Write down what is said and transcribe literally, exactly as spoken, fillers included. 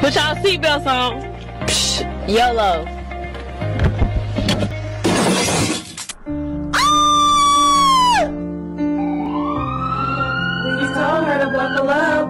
Put y'all seatbelts on. Psh, YOLO. Please tell her to buckle up.